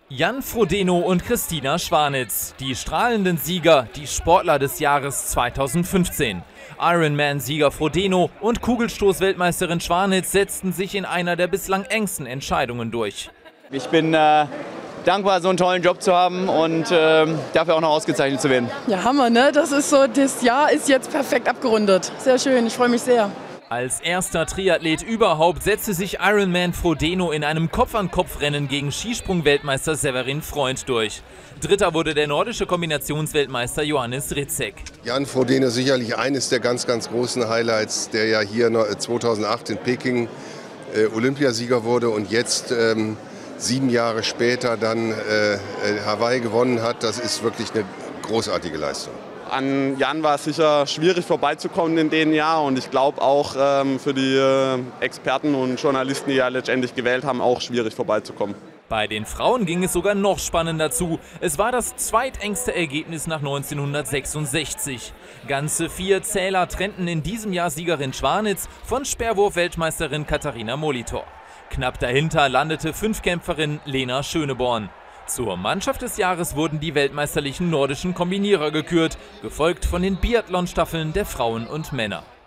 Jan Frodeno und Christina Schwanitz, die strahlenden Sieger, die Sportler des Jahres 2015. Ironman-Sieger Frodeno und Kugelstoß-Weltmeisterin Schwanitz setzten sich in einer der bislang engsten Entscheidungen durch. Ich bin dankbar, so einen tollen Job zu haben und dafür auch noch ausgezeichnet zu werden. Ja, Hammer, ne? Das Jahr ist jetzt perfekt abgerundet. Sehr schön, ich freue mich sehr. Als erster Triathlet überhaupt setzte sich Ironman Frodeno in einem Kopf-an-Kopf-Rennen gegen Skisprung-Weltmeister Severin Freund durch. Dritter wurde der nordische Kombinationsweltmeister Johannes Ritzek. Jan Frodeno sicherlich eines der ganz großen Highlights, der ja hier 2008 in Peking Olympiasieger wurde und jetzt 7 Jahre später dann Hawaii gewonnen hat. Das ist wirklich eine großartige Leistung. An Jan war es sicher schwierig vorbeizukommen in dem Jahr und ich glaube auch für die Experten und Journalisten, die ja letztendlich gewählt haben, auch schwierig vorbeizukommen. Bei den Frauen ging es sogar noch spannender zu. Es war das zweitengste Ergebnis nach 1966. Ganze 4 Zähler trennten in diesem Jahr Siegerin Schwanitz von Speerwurf-Weltmeisterin Katharina Molitor. Knapp dahinter landete Fünfkämpferin Lena Schöneborn. Zur Mannschaft des Jahres wurden die weltmeisterlichen nordischen Kombinierer gekürt, gefolgt von den Biathlon-Staffeln der Frauen und Männer.